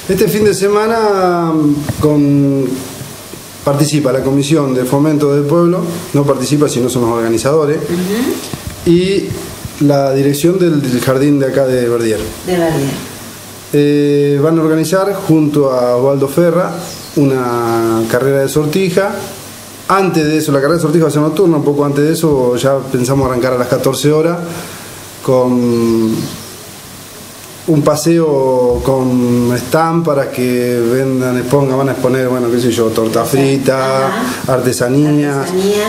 Este fin de semana participa la Comisión de Fomento del Pueblo, no participa sino son los organizadores, y la dirección del jardín de acá de Verdier. Van a organizar junto a Osvaldo Ferra una carrera de sortija. Antes de eso, la carrera de sortija va a ser nocturna, un poco antes de eso ya pensamos arrancar a las 14 horas con un paseo con stand para que vendan, expongan, van a exponer, bueno, qué sé yo, torta frita, artesanías.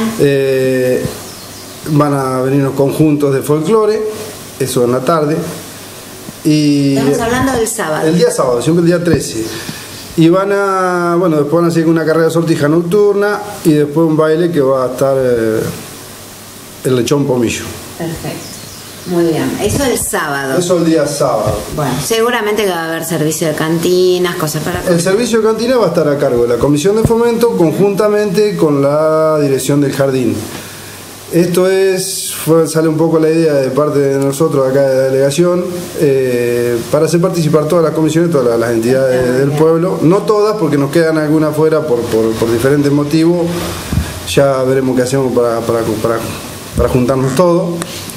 Van a venir los conjuntos de folclore, eso en la tarde. Y estamos hablando del sábado. El día sábado, siempre el día 13. Y después van a seguir una carrera de sortija nocturna y después un baile que va a estar el lechón pomillo. Perfecto. Muy bien, eso el sábado. Eso el día sábado. Bueno, seguramente que va a haber servicio de cantinas, cosas para... El servicio de cantina va a estar a cargo de la Comisión de Fomento conjuntamente con la dirección del jardín. Esto sale un poco la idea de parte de nosotros acá de la delegación para hacer participar todas las comisiones, todas las entidades del pueblo, no todas porque nos quedan algunas fuera por diferentes motivos. Ya veremos qué hacemos para juntarnos todos.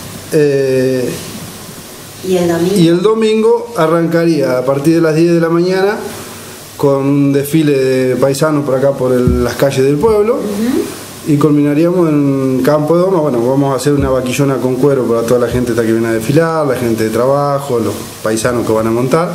¿Y el domingo? Y el domingo arrancaría a partir de las 10 de la mañana con un desfile de paisanos por acá por las calles del pueblo. Y culminaríamos en Campo de Doma. Bueno, vamos a hacer una vaquillona con cuero para toda la gente que viene a desfilar, la gente de trabajo, los paisanos que van a montar.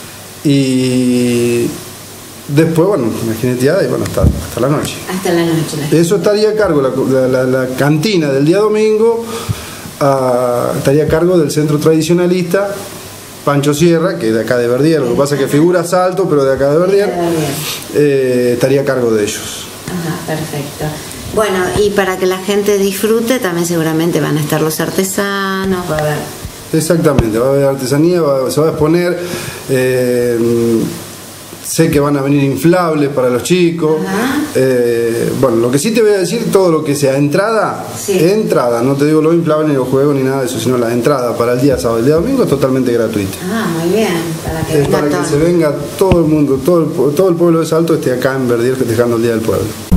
Y después, bueno, una jineteada y bueno, hasta la noche. Hasta la noche. Eso estaría a cargo, la cantina del día domingo estaría a cargo del centro tradicionalista Pancho Sierra, que es de acá de Verdier. Lo que pasa es que figura Salto, pero de acá de Verdier. Estaría a cargo de ellos. Ajá, perfecto. Bueno, y para que la gente disfrute, también seguramente van a estar los artesanos, va a haber... Exactamente, va a haber artesanía, se va a exponer, sé que van a venir inflables para los chicos. Bueno, lo que sí te voy a decir, todo lo que sea entrada, no te digo los inflables ni los juegos ni nada de eso, sino la entrada para el día sábado y el día domingo es totalmente gratuita. Muy bien, para que se venga todo el mundo, todo el pueblo de Salto esté acá en Verdier festejando el Día del Pueblo.